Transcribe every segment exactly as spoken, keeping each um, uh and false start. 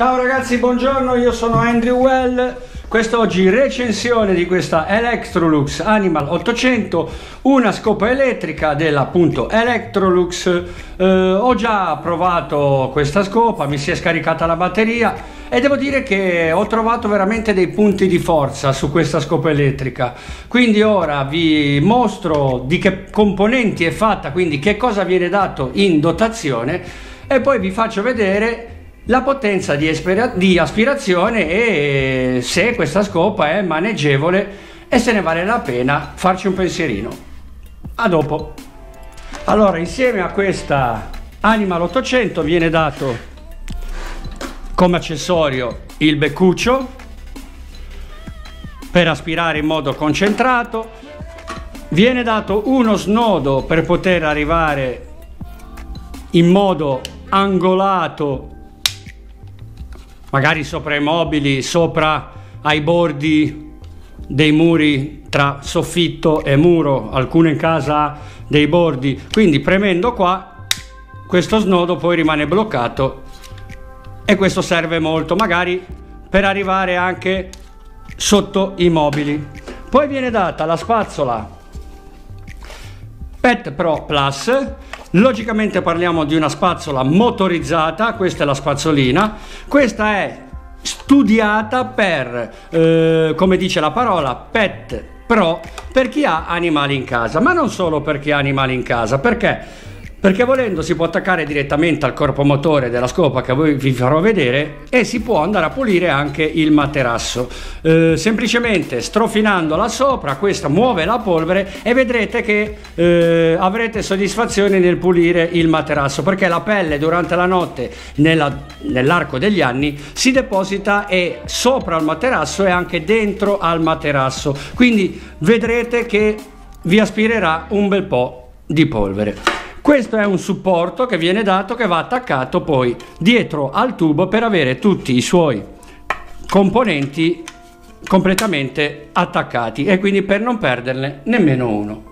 Ciao ragazzi, buongiorno, io sono Andrew Well. Quest'oggi recensione di questa Electrolux Animal ottocento, una scopa elettrica della appunto Electrolux. Eh, ho già provato questa scopa, mi si è scaricata la batteria e devo dire che ho trovato veramente dei punti di forza su questa scopa elettrica. Quindi ora vi mostro di che componenti è fatta, quindi che cosa viene dato in dotazione, e poi vi faccio vedere la potenza di, di aspirazione e se questa scopa è maneggevole e se ne vale la pena farci un pensierino. A dopo. Allora, insieme a questa Animal ottocento viene dato come accessorio il beccuccio per aspirare in modo concentrato, viene dato uno snodo per poter arrivare in modo angolato magari sopra i mobili, sopra ai bordi dei muri tra soffitto e muro. Alcune case ha dei bordi, quindi premendo qua questo snodo poi rimane bloccato e questo serve molto magari per arrivare anche sotto i mobili. Poi viene data la spazzola Pet Pro Plus. Logicamente parliamo di una spazzola motorizzata, questa è la spazzolina, questa è studiata per, eh, come dice la parola, Pet Pro, per chi ha animali in casa, ma non solo per chi ha animali in casa, perché? Perché volendo si può attaccare direttamente al corpo motore della scopa che voi vi farò vedere e si può andare a pulire anche il materasso. Eh, semplicemente strofinandola sopra, questa muove la polvere e vedrete che eh, avrete soddisfazione nel pulire il materasso, perché la pelle durante la notte nell'arco degli anni si deposita e sopra il materasso e anche dentro al materasso, quindi vedrete che vi aspirerà un bel po' di polvere. Questo è un supporto che viene dato, che va attaccato poi dietro al tubo per avere tutti i suoi componenti completamente attaccati e quindi per non perderne nemmeno uno.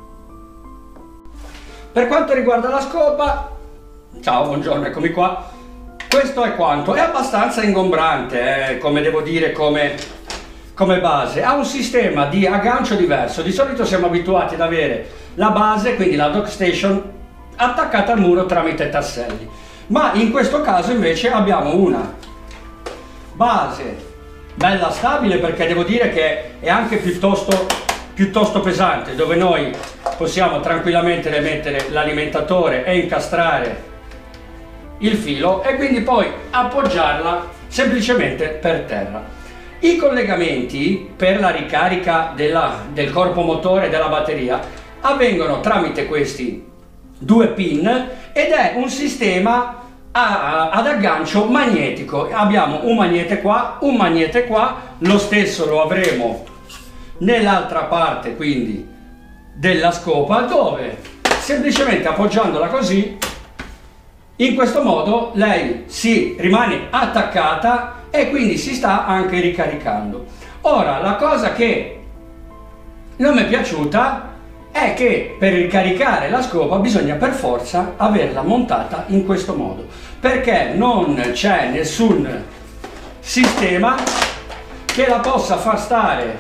Per quanto riguarda la scopa, ciao, buongiorno, eccomi qua. Questo è quanto, è abbastanza ingombrante, eh, come devo dire, come, come base. Ha un sistema di aggancio diverso. Di solito siamo abituati ad avere la base, quindi la dock station, attaccata al muro tramite tasselli, ma in questo caso invece abbiamo una base bella stabile, perché devo dire che è anche piuttosto, piuttosto pesante, dove noi possiamo tranquillamente mettere l'alimentatore e incastrare il filo e quindi poi appoggiarla semplicemente per terra. I collegamenti per la ricarica della, del corpo motore della batteria avvengono tramite questi due pin ed è un sistema a, ad aggancio magnetico. Abbiamo un magnete qua, un magnete qua, lo stesso lo avremo nell'altra parte quindi della scopa, dove semplicemente appoggiandola così, in questo modo lei si rimane attaccata e quindi si sta anche ricaricando. Ora, la cosa che non mi è piaciuta è che per ricaricare la scopa bisogna per forza averla montata in questo modo, perché non c'è nessun sistema che la possa far stare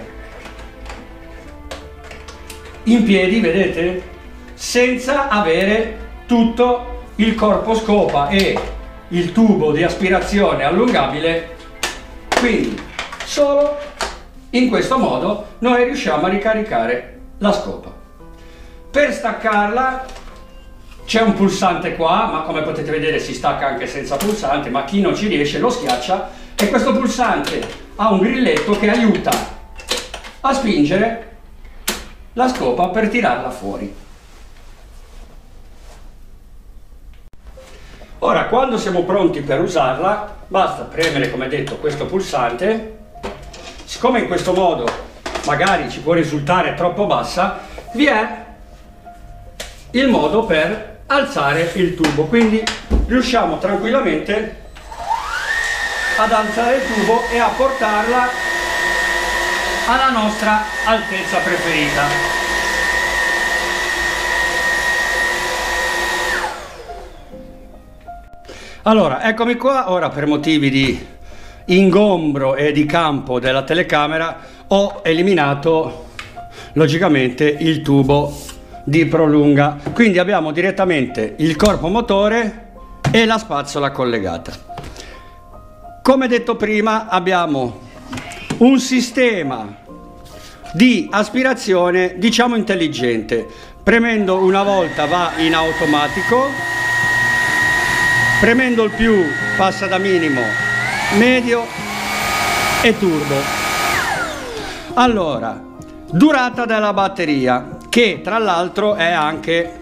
in piedi, vedete, senza avere tutto il corpo scopa e il tubo di aspirazione allungabile. Quindi solo in questo modo noi riusciamo a ricaricare la scopa. Per staccarla c'è un pulsante qua, ma come potete vedere si stacca anche senza pulsante, ma chi non ci riesce lo schiaccia e questo pulsante ha un grilletto che aiuta a spingere la scopa per tirarla fuori. Ora, quando siamo pronti per usarla, basta premere, come detto, questo pulsante. Siccome in questo modo magari ci può risultare troppo bassa, vi è il modo per alzare il tubo, quindi riusciamo tranquillamente ad alzare il tubo e a portarla alla nostra altezza preferita. Allora, eccomi qua. Ora, per motivi di ingombro e di campo della telecamera ho eliminato logicamente il tubo di prolunga, quindi abbiamo direttamente il corpo motore e la spazzola collegata. Come detto prima, abbiamo un sistema di aspirazione diciamo intelligente. Premendo una volta va in automatico, premendo il più passa da minimo, medio e turbo. Allora, durata della batteria, che tra l'altro è anche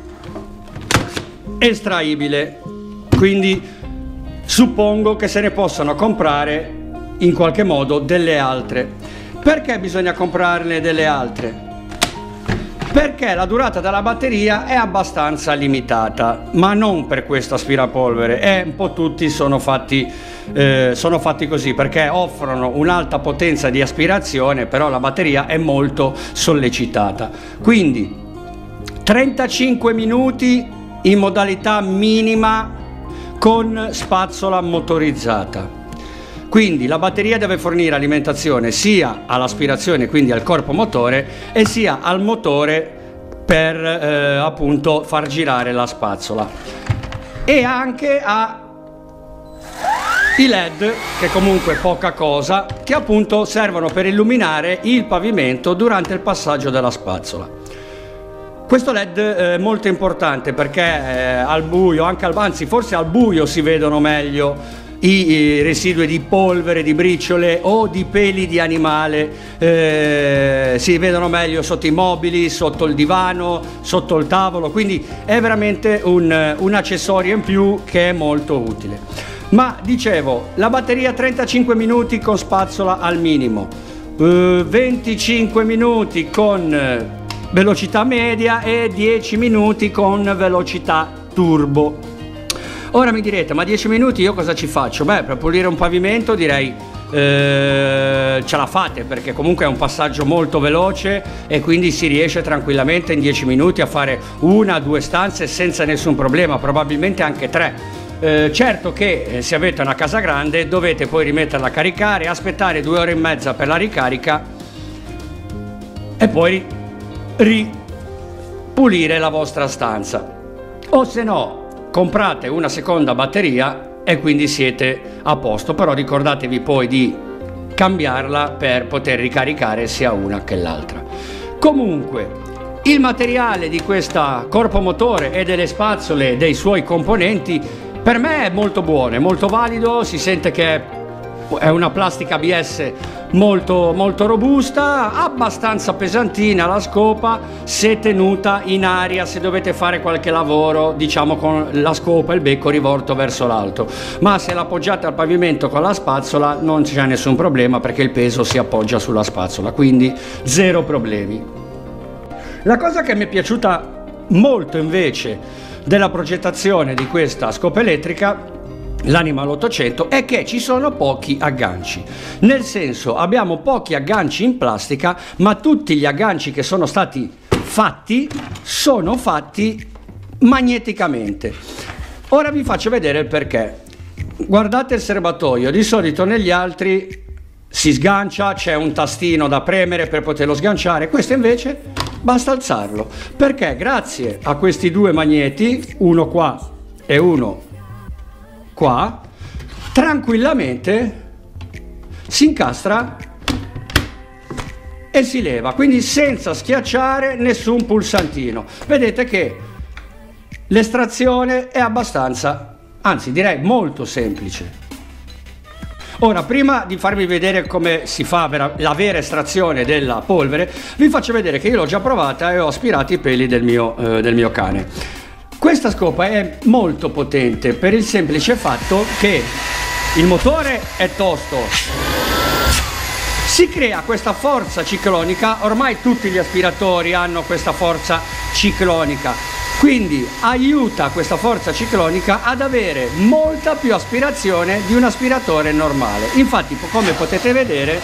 estraibile, quindi suppongo che se ne possano comprare in qualche modo delle altre. Perché bisogna comprarne delle altre? Perché la durata della batteria è abbastanza limitata, ma non per questo aspirapolvere, e un po' tutti sono fatti, eh, sono fatti così, perché offrono un'alta potenza di aspirazione, però la batteria è molto sollecitata. Quindi trentacinque minuti in modalità minima con spazzola motorizzata. Quindi la batteria deve fornire alimentazione sia all'aspirazione, quindi al corpo motore, e sia al motore per eh, appunto far girare la spazzola, e anche a i led, che comunque poca cosa, che appunto servono per illuminare il pavimento durante il passaggio della spazzola. Questo led è molto importante perché eh, al buio, anche al, anzi forse al buio si vedono meglio i, i residui di polvere, di briciole o di peli di animale, eh, si vedono meglio sotto i mobili, sotto il divano, sotto il tavolo, quindi è veramente un, un accessorio in più che è molto utile. Ma dicevo, la batteria trentacinque minuti con spazzola al minimo, eh, venticinque minuti con velocità media e dieci minuti con velocità turbo. Ora mi direte, ma dieci minuti io cosa ci faccio? Beh, per pulire un pavimento direi eh, ce la fate, perché comunque è un passaggio molto veloce e quindi si riesce tranquillamente in dieci minuti a fare una, due stanze senza nessun problema, probabilmente anche tre. Eh, certo che eh, se avete una casa grande dovete poi rimetterla a caricare, aspettare due ore e mezza per la ricarica e poi ripulire la vostra stanza, o se no comprate una seconda batteria e quindi siete a posto, però ricordatevi poi di cambiarla per poter ricaricare sia una che l'altra. Comunque il materiale di questo corpo motore e delle spazzole, dei suoi componenti, per me è molto buono, è molto valido, si sente che è una plastica A B S molto molto robusta, abbastanza pesantina la scopa, se tenuta in aria, se dovete fare qualche lavoro diciamo con la scopa e il becco rivolto verso l'alto, ma se l'appoggiate al pavimento con la spazzola non c'è nessun problema perché il peso si appoggia sulla spazzola, quindi zero problemi. La cosa che mi è piaciuta molto invece della progettazione di questa scopa elettrica, l'Animal ottocento, è che ci sono pochi agganci, nel senso abbiamo pochi agganci in plastica, ma tutti gli agganci che sono stati fatti sono fatti magneticamente. Ora vi faccio vedere il perché. Guardate il serbatoio, di solito negli altri si sgancia, c'è un tastino da premere per poterlo sganciare, questo invece basta alzarlo, perché grazie a questi due magneti, uno qua e uno qua, tranquillamente si incastra e si leva, quindi senza schiacciare nessun pulsantino. Vedete che l'estrazione è abbastanza, anzi direi molto semplice. Ora, prima di farvi vedere come si fa la vera estrazione della polvere, vi faccio vedere che io l'ho già provata e ho aspirato i peli del mio, eh, del mio cane. Questa scopa è molto potente per il semplice fatto che il motore è tosto, si crea questa forza ciclonica, ormai tutti gli aspiratori hanno questa forza ciclonica, quindi aiuta questa forza ciclonica ad avere molta più aspirazione di un aspiratore normale. Infatti, come potete vedere,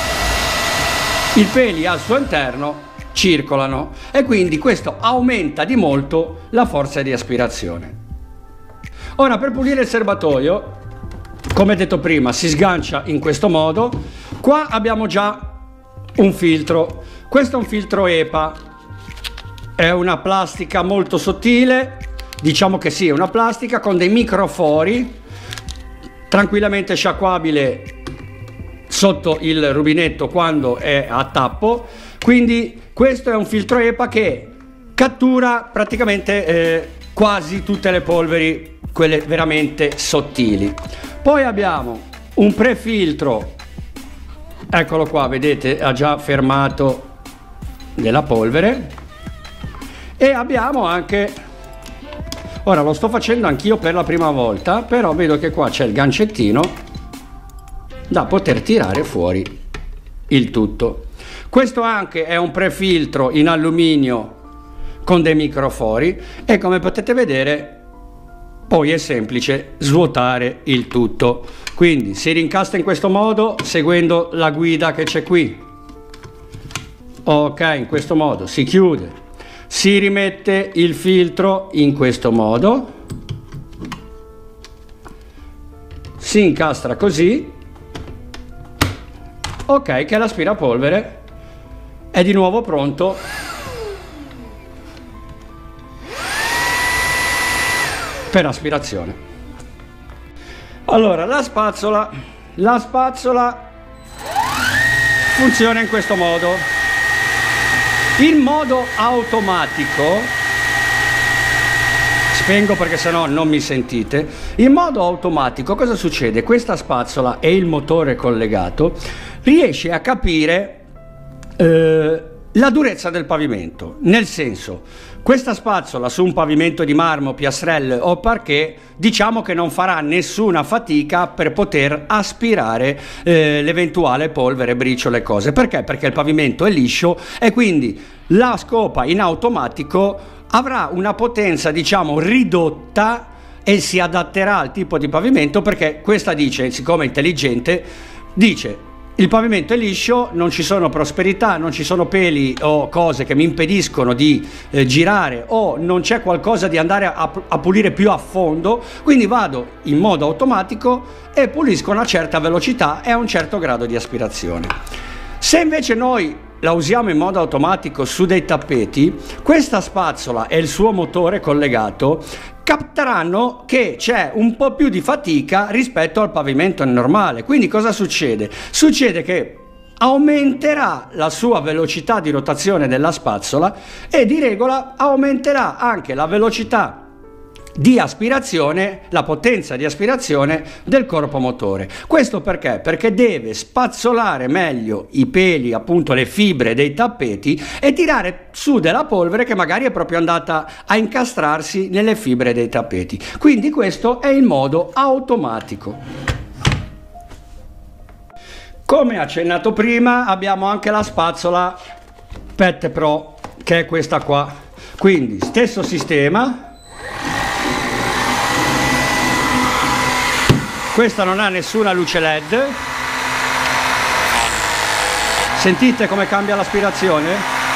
i peli al suo interno circolano e quindi questo aumenta di molto la forza di aspirazione. Ora, per pulire il serbatoio come detto prima, si sgancia in questo modo. Qua abbiamo già un filtro, questo è un filtro E P A, è una plastica molto sottile, diciamo che sì, è una plastica con dei microfori, tranquillamente sciacquabile sotto il rubinetto quando è a tappo. Quindi questo è un filtro E P A che cattura praticamente eh, quasi tutte le polveri, quelle veramente sottili. Poi abbiamo un prefiltro, eccolo qua, vedete, ha già fermato della polvere. E abbiamo anche, ora lo sto facendo anch'io per la prima volta, però vedo che qua c'è il gancettino da poter tirare fuori il tutto. Questo anche è un prefiltro in alluminio con dei microfori e come potete vedere poi è semplice svuotare il tutto. Quindi si rincastra in questo modo seguendo la guida che c'è qui. Ok, in questo modo si chiude, si rimette il filtro in questo modo, si incastra così. Ok, che l'aspirapolvere è di nuovo pronto per aspirazione. Allora, la spazzola, la spazzola funziona in questo modo. Il modo automatico, spengo perché sennò non mi sentite. In modo automatico cosa succede? Questa spazzola e il motore collegato riesce a capire eh, la durezza del pavimento, nel senso, questa spazzola su un pavimento di marmo, piastrelle o parquet, diciamo che non farà nessuna fatica per poter aspirare eh, l'eventuale polvere, briciole, cose. Perché? Perché il pavimento è liscio e quindi la scopa in automatico avrà una potenza, diciamo, ridotta e si adatterà al tipo di pavimento, perché questa dice, siccome è intelligente, dice: il pavimento è liscio, non ci sono prosperità, non ci sono peli o cose che mi impediscono di eh, girare, o non c'è qualcosa di andare a, a pulire più a fondo, quindi vado in modo automatico e pulisco a una certa velocità e a un certo grado di aspirazione. Se invece noi la usiamo in modo automatico su dei tappeti, questa spazzola e il suo motore collegato capteranno che c'è un po' più di fatica rispetto al pavimento normale. Quindi cosa succede? Succede che aumenterà la sua velocità di rotazione della spazzola e di regola aumenterà anche la velocità di aspirazione, la potenza di aspirazione del corpo motore. Questo perché? Perché deve spazzolare meglio i peli, appunto le fibre dei tappeti, e tirare su della polvere che magari è proprio andata a incastrarsi nelle fibre dei tappeti. Quindi questo è il modo automatico. Come accennato prima, abbiamo anche la spazzola Pet Pro, che è questa qua. Quindi stesso sistema. Questa non ha nessuna luce led. Sentite come cambia l'aspirazione?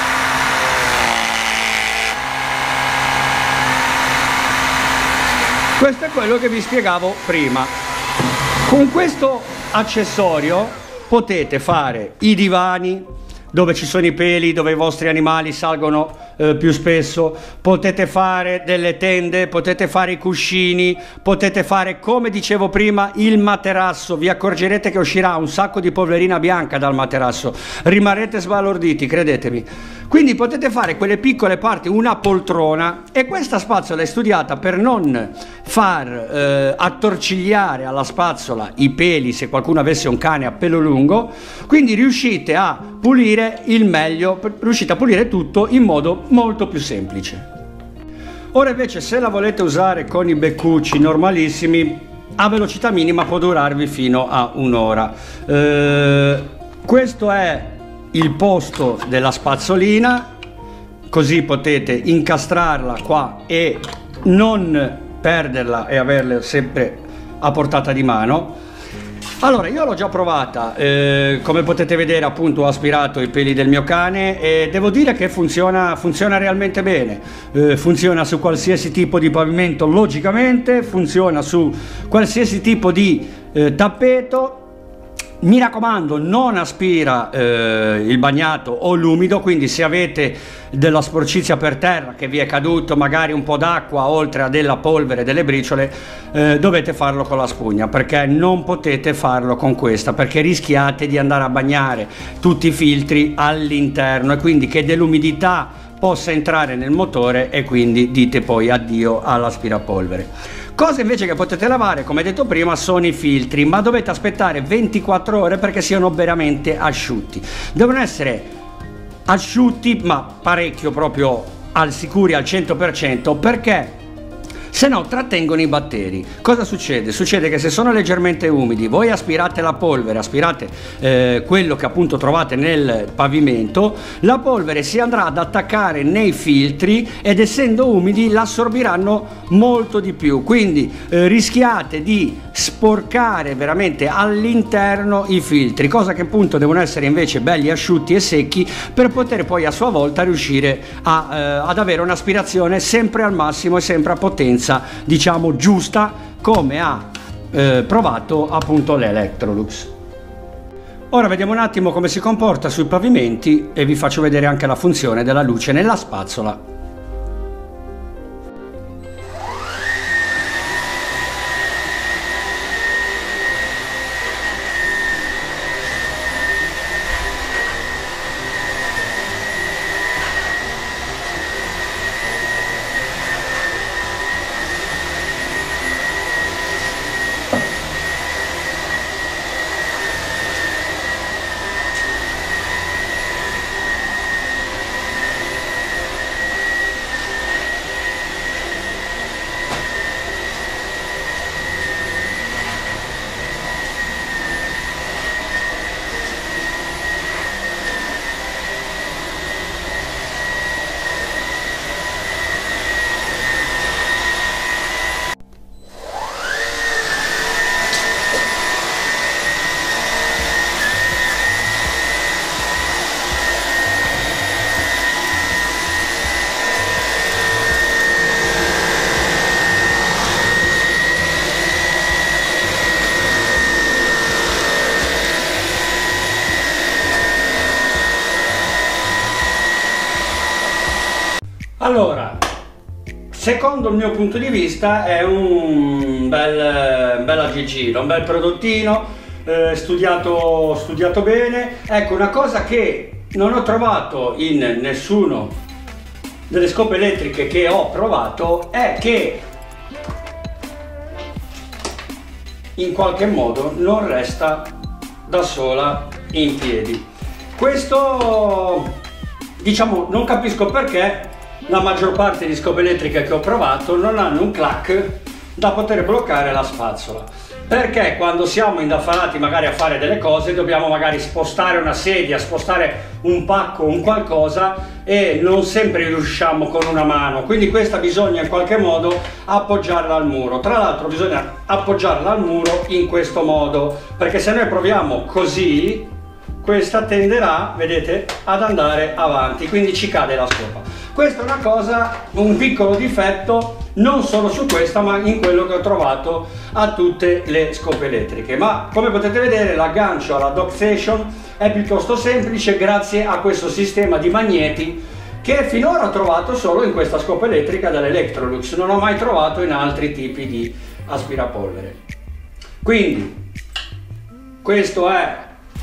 Questo è quello che vi spiegavo prima. Con questo accessorio potete fare i divani dove ci sono i peli, dove i vostri animali salgono eh, più spesso, potete fare delle tende, potete fare i cuscini, potete fare, come dicevo prima, il materasso. Vi accorgerete che uscirà un sacco di polverina bianca dal materasso, rimarrete sbalorditi, credetemi. Quindi potete fare quelle piccole parti, una poltrona, e questa spazzola è studiata per non far eh, attorcigliare alla spazzola i peli se qualcuno avesse un cane a pelo lungo, quindi riuscite a pulire il meglio, riuscite a pulire tutto in modo molto più semplice. Ora invece, se la volete usare con i beccucci normalissimi, a velocità minima può durarvi fino a un'ora. Eh, questo è il posto della spazzolina, così potete incastrarla qua e non perderla e averla sempre a portata di mano. Allora, io l'ho già provata, eh, come potete vedere appunto ho aspirato i peli del mio cane e devo dire che funziona, funziona realmente bene, eh, funziona su qualsiasi tipo di pavimento logicamente, funziona su qualsiasi tipo di eh, tappeto. Mi raccomando, non aspira eh, il bagnato o l'umido, quindi se avete della sporcizia per terra che vi è caduto magari un po' d'acqua oltre a della polvere, delle briciole, eh, dovete farlo con la spugna, perché non potete farlo con questa, perché rischiate di andare a bagnare tutti i filtri all'interno e quindi che dell'umidità possa entrare nel motore e quindi dite poi addio all'aspirapolvere. Cose invece che potete lavare, come detto prima, sono i filtri, ma dovete aspettare ventiquattro ore perché siano veramente asciutti. Devono essere asciutti, ma parecchio, proprio al sicuri al cento per cento, perché se no trattengono i batteri. Cosa succede? Succede che se sono leggermente umidi, voi aspirate la polvere, aspirate eh, quello che appunto trovate nel pavimento, la polvere si andrà ad attaccare nei filtri ed essendo umidi l'assorbiranno molto di più, quindi eh, rischiate di sporcare veramente all'interno i filtri, cosa che appunto devono essere invece belli asciutti e secchi per poter poi a sua volta riuscire a, eh, ad avere un'aspirazione sempre al massimo e sempre a potenza, diciamo giusta, come ha eh, provato appunto l'Electrolux. Ora vediamo un attimo come si comporta sui pavimenti e vi faccio vedere anche la funzione della luce nella spazzola. Allora, secondo il mio punto di vista è un bel, un bel aggeggino, un bel prodottino, eh, studiato, studiato bene. Ecco, una cosa che non ho trovato in nessuno delle scope elettriche che ho provato è che in qualche modo non resta da sola in piedi. Questo, diciamo, non capisco perché la maggior parte di scope elettriche che ho provato non hanno un clack da poter bloccare la spazzola, perché quando siamo indaffarati magari a fare delle cose dobbiamo magari spostare una sedia, spostare un pacco, un qualcosa e non sempre riusciamo con una mano, quindi questa bisogna in qualche modo appoggiarla al muro. Tra l'altro bisogna appoggiarla al muro in questo modo, perché se noi proviamo così questa tenderà, vedete, ad andare avanti, quindi ci cade la scopa. Questa è una cosa, un piccolo difetto non solo su questa ma in quello che ho trovato a tutte le scope elettriche, ma come potete vedere l'aggancio alla dock station è piuttosto semplice grazie a questo sistema di magneti che finora ho trovato solo in questa scopa elettrica dell'Electrolux, non ho mai trovato in altri tipi di aspirapolvere. Quindi questo è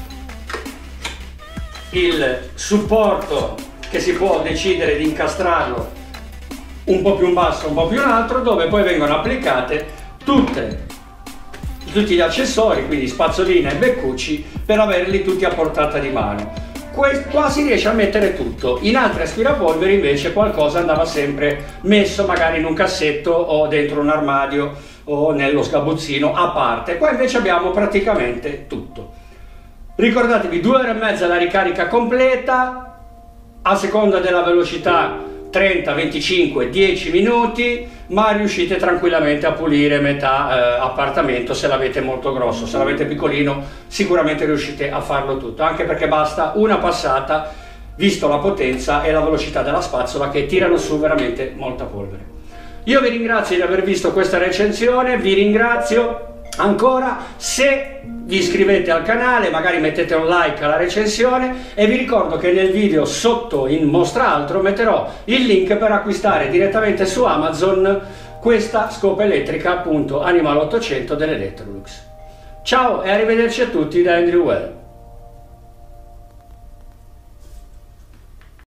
il supporto che si può decidere di incastrarlo un po' più in basso, un po' più in alto, dove poi vengono applicate tutte, tutti gli accessori, quindi spazzoline e beccucci, per averli tutti a portata di mano. Qua si riesce a mettere tutto, in altri aspirapolveri invece qualcosa andava sempre messo magari in un cassetto o dentro un armadio o nello sgabuzzino a parte. Qua invece abbiamo praticamente tutto. Ricordatevi, due ore e mezza la ricarica completa, a seconda della velocità trenta, venticinque, dieci minuti, ma riuscite tranquillamente a pulire metà eh, appartamento se l'avete molto grosso. Se l'avete piccolino sicuramente riuscite a farlo tutto, anche perché basta una passata, visto la potenza e la velocità della spazzola, che tirano su veramente molta polvere. Io vi ringrazio di aver visto questa recensione, vi ringrazio ancora se vi iscrivete al canale, magari mettete un like alla recensione, e vi ricordo che nel video sotto in mostra altro metterò il link per acquistare direttamente su Amazon questa scopa elettrica appunto Animal ottocento dell'Electrolux. Ciao e arrivederci a tutti da Andrew Well.